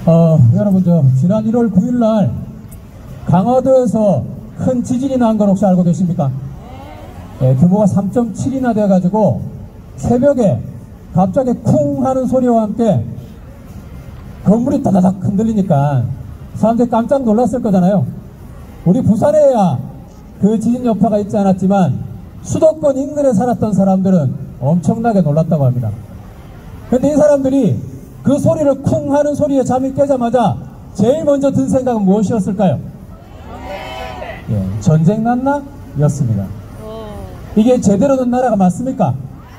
여러분, 지난 1월 9일 날 강화도에서 큰 지진이 난 건 혹시 알고 계십니까? 규모가 3.7이나 돼가지고 새벽에 갑자기 쿵 하는 소리와 함께 건물이 따다닥 흔들리니까 사람들이 깜짝 놀랐을 거잖아요. 우리 부산에야 그 지진 여파가 있지 않았지만 수도권 인근에 살았던 사람들은 엄청나게 놀랐다고 합니다. 근데 이 사람들이 그 소리를 쿵 하는 소리에 잠이 깨자마자 제일 먼저 든 생각은 무엇이었을까요? 전쟁 났나? 였습니다. 이게 제대로 된 나라가 맞습니까?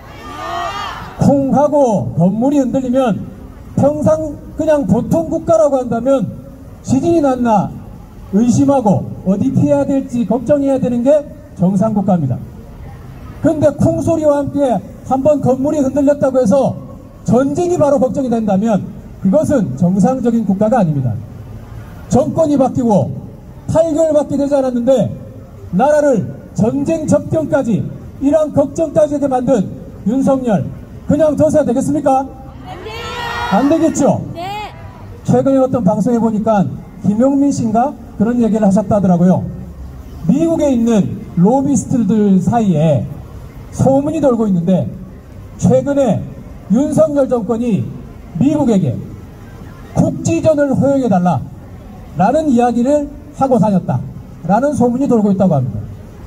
쿵 하고 건물이 흔들리면 평상 그냥 보통 국가라고 한다면 지진이 났나 의심하고 어디 피해야 될지 걱정해야 되는 게 정상 국가입니다. 그런데 쿵 소리와 함께 한번 건물이 흔들렸다고 해서 전쟁이 바로 걱정이 된다면 그것은 정상적인 국가가 아닙니다. 정권이 바뀌고 8개월밖에 되지 않았는데 나라를 전쟁 접견까지 이러한 걱정까지 하게 만든 윤석열, 그냥 둬서야 되겠습니까? 안 되겠죠? 네. 최근에 어떤 방송에 보니까 김용민 씨인가 그런 얘기를 하셨다더라고요. 미국에 있는 로비스트들 사이에 소문이 돌고 있는데 최근에 윤석열 정권이 미국에게 국지전을 허용해달라 라는 이야기를 하고 다녔다 라는 소문이 돌고 있다고 합니다.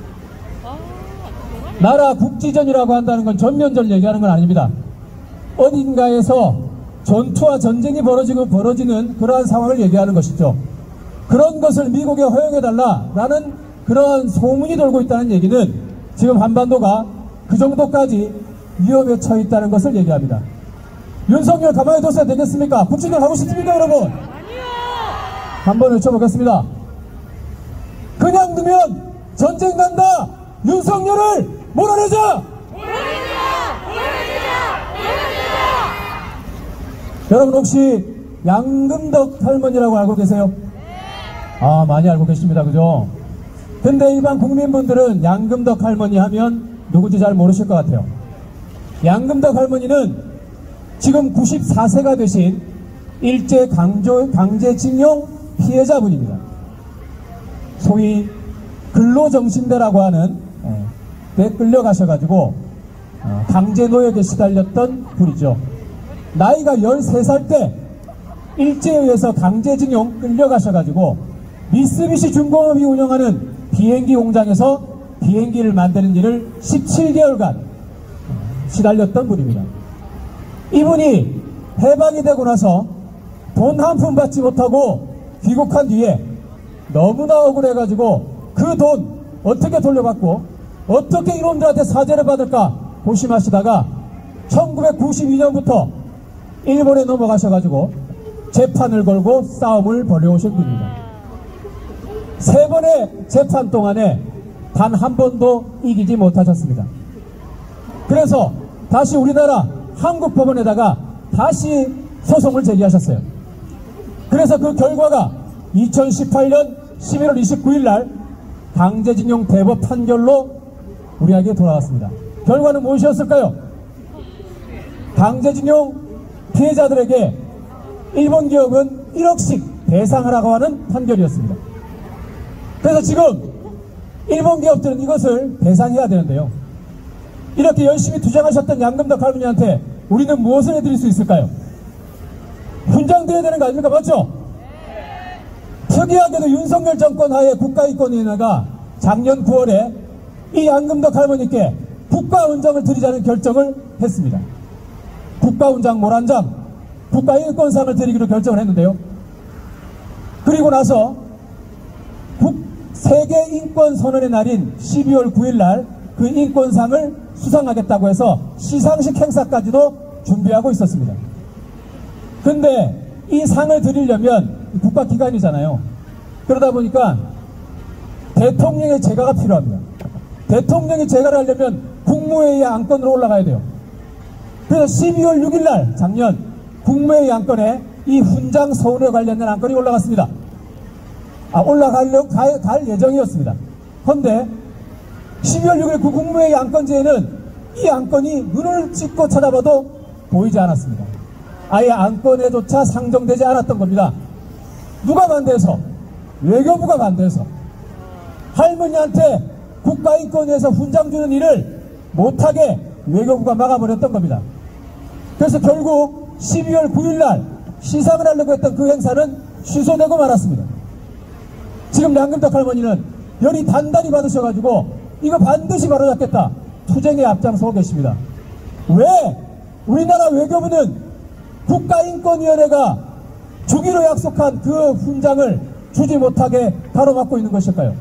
나라 국지전이라고 한다는 건 전면전 얘기하는 건 아닙니다. 어딘가에서 전투와 전쟁이 벌어지는 그러한 상황을 얘기하는 것이죠. 그런 것을 미국에 허용해달라라는 그러한 소문이 돌고 있다는 얘기는 지금 한반도가 그 정도까지 위험에 처해 있다는 것을 얘기합니다. 윤석열 가만히 뒀어야 되겠습니까? 국지전 하고 싶습니까, 여러분? 아니요. 한번 외쳐보겠습니다. 그냥 두면 전쟁 난다! 윤석열을 몰아내자! 여러분 혹시 양금덕 할머니라고 알고 계세요? 아, 많이 알고 계십니다. 그죠? 근데 일반 국민분들은 양금덕 할머니 하면 누구지 잘 모르실 것 같아요. 양금덕 할머니는 지금 94세가 되신 일제 강제징용 피해자분입니다. 소위 근로정신대라고 하는 데 끌려가셔가지고 강제노역에 시달렸던 분이죠. 나이가 13살 때 일제에 의해서 강제징용 끌려가셔가지고 미쓰비시 중공업이 운영하는 비행기 공장에서 비행기를 만드는 일을 17개월간 시달렸던 분입니다. 이분이 해방이 되고 나서 돈 한 푼 받지 못하고 귀국한 뒤에 너무나 억울해가지고 그 돈 어떻게 돌려받고 어떻게 이놈들한테 사죄를 받을까 고심하시다가 1992년부터 일본에 넘어가셔가지고 재판을 걸고 싸움을 벌여오신 분입니다. 3번의 재판 동안에 단 한 번도 이기지 못하셨습니다. 그래서 다시 우리나라 한국 법원에다가 다시 소송을 제기하셨어요. 그래서 그 결과가 2018년 11월 29일 날 강제징용 대법 판결로 우리에게 돌아왔습니다. 결과는 무엇이었을까요? 강제징용 피해자들에게 일본 기업은 1억씩 배상하라고 하는 판결이었습니다. 그래서 지금 일본 기업들은 이것을 배상해야 되는데요. 이렇게 열심히 투쟁하셨던 양금덕 할머니한테 우리는 무엇을 해드릴 수 있을까요? 훈장 드려야 되는 거 아닙니까? 맞죠? 특이하게도 윤석열 정권 하에 국가인권위원회가 작년 9월에 이 양금덕 할머니께 국가훈장을 드리자는 결정을 했습니다. 국가훈장 모란장, 국가인권상을 드리기로 결정을 했는데요. 그리고 나서 세계인권선언의 날인 12월 9일 날 그 인권상을 수상하겠다고 해서 시상식 행사까지도 준비하고 있었습니다. 근데 이 상을 드리려면 국가기관이잖아요. 그러다 보니까 대통령의 재가가 필요합니다. 대통령이 재가를 하려면 국무회의 안건으로 올라가야 돼요. 그래서 12월 6일 날 작년 국무회의 안건에 이 훈장 서울에 관련된 안건이 올라갔습니다. 갈 예정이었습니다. 그런데 12월 6일 그 국무회의 안건지에는 이 안건이 눈을 찍고 쳐다봐도 보이지 않았습니다. 아예 안건에조차 상정되지 않았던 겁니다. 누가 반대해서? 외교부가 반대해서. 할머니한테 국가인권위에서 훈장 주는 일을 못하게 외교부가 막아버렸던 겁니다. 그래서 결국 12월 9일날 시상을 하려고 했던 그 행사는 취소되고 말았습니다. 지금 양금덕 할머니는 열이 단단히 받으셔가지고 이거 반드시 바로잡겠다 투쟁에 앞장서고 계십니다. 왜 우리나라 외교부는 국가인권위원회가 주기로 약속한 그 훈장을 주지 못하게 가로막고 있는 것일까요?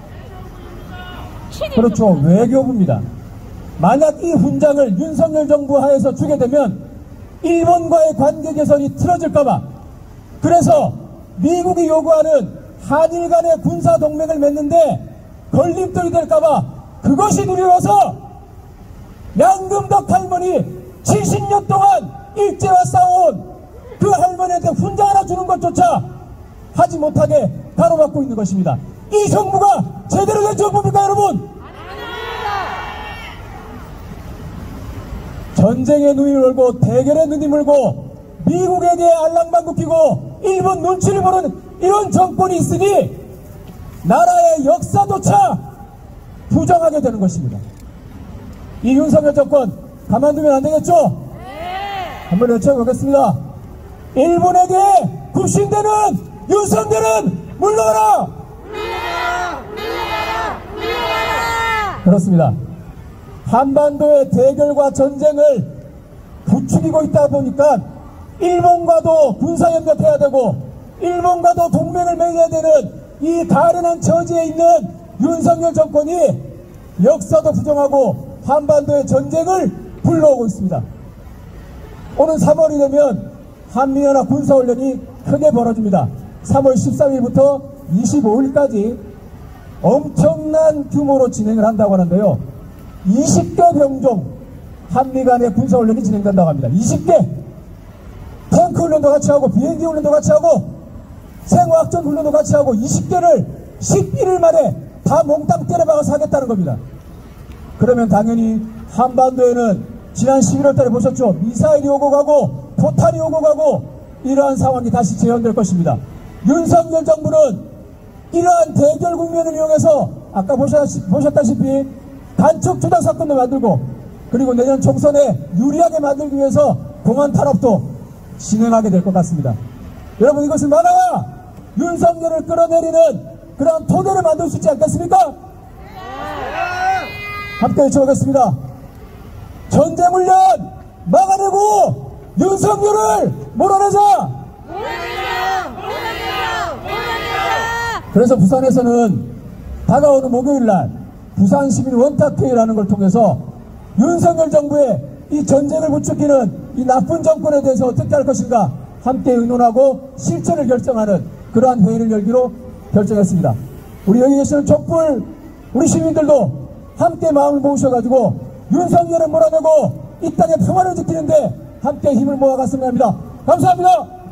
그렇죠. 외교부입니다. 만약 이 훈장을 윤석열 정부 하에서 주게 되면 일본과의 관계 개선이 틀어질까봐, 그래서 미국이 요구하는 한일 간의 군사동맹을 맺는데 걸림돌이 될까봐 그것이 두려워서 양금덕 할머니 70년 동안 일제와 싸워온 그 할머니한테 훈장 하나 주는 것조차 하지 못하게 가로막고 있는 것입니다. 이 정부가 제대로 된 정부입니까, 여러분? 전쟁에 눈이 멀고 대결에 눈이 멀고 미국에게 알랑방구 끼고 일본 눈치를 보는 이런 정권이 있으니 나라의 역사조차 부정하게 되는 것입니다. 이 윤석열 정권 가만두면 안 되겠죠? 한번 외쳐보겠습니다. 일본에게 굽신대는 윤석열은 물러가라! 그렇습니다. 한반도의 대결과 전쟁을 부추기고 있다 보니까 일본과도 군사연합해야 되고 일본과도 동맹을 맺어야 되는 이 가련한 처지에 있는 윤석열 정권이 역사도 부정하고 한반도의 전쟁을 불러오고 있습니다. 오는 3월이 되면 한미연합 군사훈련이 크게 벌어집니다. 3월 13일부터 25일까지 엄청난 규모로 진행을 한다고 하는데요. 20개 병종 한미 간의 군사훈련이 진행된다고 합니다. 20개! 탱크 훈련도 같이 하고 비행기 훈련도 같이 하고 생화학전 훈련도 같이 하고 20개를 11일 만에 다 몽땅 때려박아서 하겠다는 겁니다. 그러면 당연히 한반도에는 지난 11월 달에 보셨죠? 미사일이 오고 가고 포탄이 오고 가고 이러한 상황이 다시 재현될 것입니다. 윤석열 정부는 이러한 대결 국면을 이용해서 아까 보셨다시피 간첩 조작 사건도 만들고 그리고 내년 총선에 유리하게 만들기 위해서 공안 탄압도 진행하게 될 것 같습니다. 여러분, 이것을 막아야 윤석열을 끌어내리는 그러한 토대를 만들 수 있지 않겠습니까? 함께 외쳐보겠습니다. 전쟁훈련 막아내고 윤석열을 몰아내자! 그래서 부산에서는 다가오는 목요일날 부산시민 원탁회의라는 걸 통해서 윤석열 정부의 이 전쟁을 부추기는 이 나쁜 정권에 대해서 어떻게 할 것인가 함께 의논하고 실천을 결정하는 그러한 회의를 열기로 결정했습니다. 우리 여기 계시는 촛불 우리 시민들도 함께 마음을 모으셔가지고 윤석열을 몰아내고 이 땅의 평화를 지키는데 함께 힘을 모아갔으면 합니다. 감사합니다.